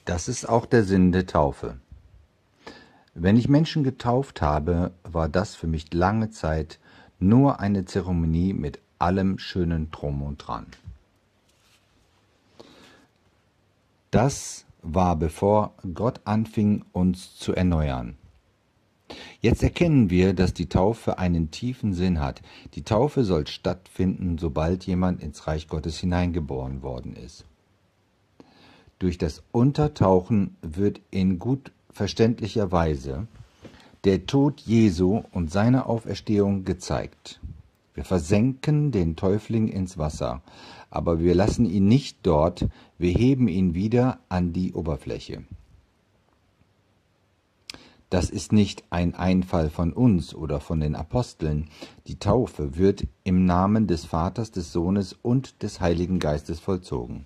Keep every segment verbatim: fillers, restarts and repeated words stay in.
Das ist auch der Sinn der Taufe. Wenn ich Menschen getauft habe, war das für mich lange Zeit nur eine Zeremonie mit allem schönen Drum und Dran. Das war bevor Gott anfing, uns zu erneuern. Jetzt erkennen wir, dass die Taufe einen tiefen Sinn hat. Die Taufe soll stattfinden, sobald jemand ins Reich Gottes hineingeboren worden ist. Durch das Untertauchen wird in gut verständlicher Weise der Tod Jesu und seine Auferstehung gezeigt. Wir versenken den Täufling ins Wasser, aber wir lassen ihn nicht dort, wir heben ihn wieder an die Oberfläche. Das ist nicht ein Einfall von uns oder von den Aposteln. Die Taufe wird im Namen des Vaters, des Sohnes und des Heiligen Geistes vollzogen.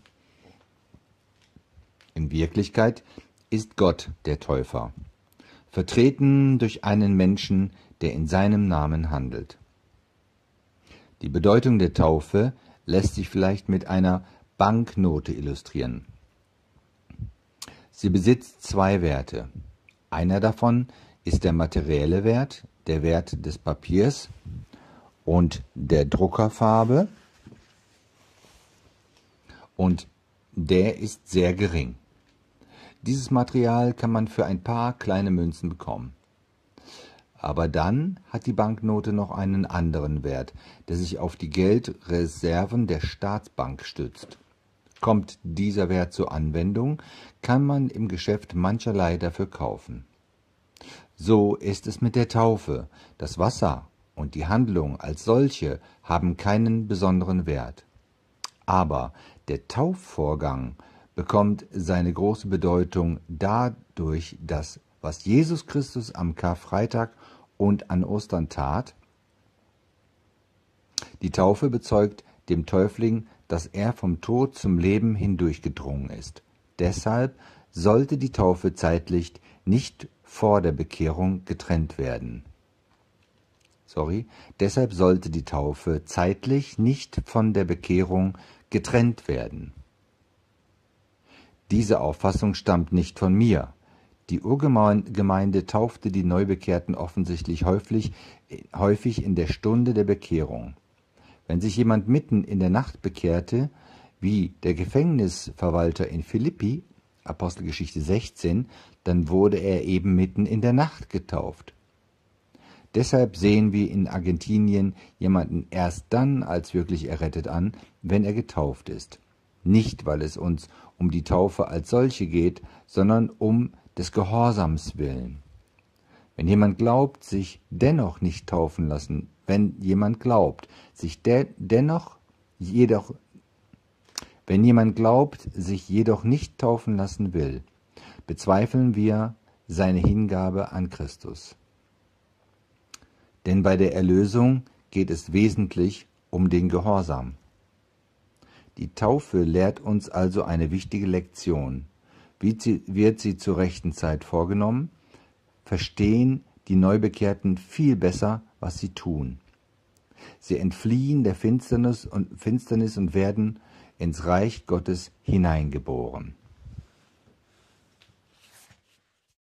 In Wirklichkeit ist Gott der Täufer, vertreten durch einen Menschen, der in seinem Namen handelt. Die Bedeutung der Taufe lässt sich vielleicht mit einer Banknote illustrieren. Sie besitzt zwei Werte. Einer davon ist der materielle Wert, der Wert des Papiers und der Druckerfarbe, und der ist sehr gering. Dieses Material kann man für ein paar kleine Münzen bekommen. Aber dann hat die Banknote noch einen anderen Wert, der sich auf die Geldreserven der Staatsbank stützt. Kommt dieser Wert zur Anwendung, kann man im Geschäft mancherlei dafür kaufen. So ist es mit der Taufe. Das Wasser und die Handlung als solche haben keinen besonderen Wert. Aber der Taufvorgang bekommt seine große Bedeutung dadurch, dass was Jesus Christus am Karfreitag und an Ostern tat. Die Taufe bezeugt dem Täufling, dass er vom Tod zum Leben hindurchgedrungen ist. Deshalb sollte die Taufe zeitlich nicht vor der Bekehrung getrennt werden. Sorry, deshalb sollte die Taufe zeitlich nicht von der Bekehrung getrennt werden. Diese Auffassung stammt nicht von mir. Die Urgemeinde taufte die Neubekehrten offensichtlich häufig, häufig in der Stunde der Bekehrung. Wenn sich jemand mitten in der Nacht bekehrte, wie der Gefängnisverwalter in Philippi, Apostelgeschichte sechzehn, dann wurde er eben mitten in der Nacht getauft. Deshalb sehen wir in Argentinien jemanden erst dann als wirklich errettet an, wenn er getauft ist. Nicht, weil es uns um die Taufe als solche geht, sondern um des Gehorsams willen. Wenn jemand glaubt, sich dennoch nicht taufen lassen, wenn jemand glaubt, sich de dennoch jedoch, wenn jemand glaubt, sich jedoch nicht taufen lassen will, bezweifeln wir seine Hingabe an Christus. Denn bei der Erlösung geht es wesentlich um den Gehorsam. Die Taufe lehrt uns also eine wichtige Lektion. Wie wird sie zur rechten Zeit vorgenommen? Verstehen die Neubekehrten viel besser, was sie tun. Sie entfliehen der Finsternis und, Finsternis und werden ins Reich Gottes hineingeboren.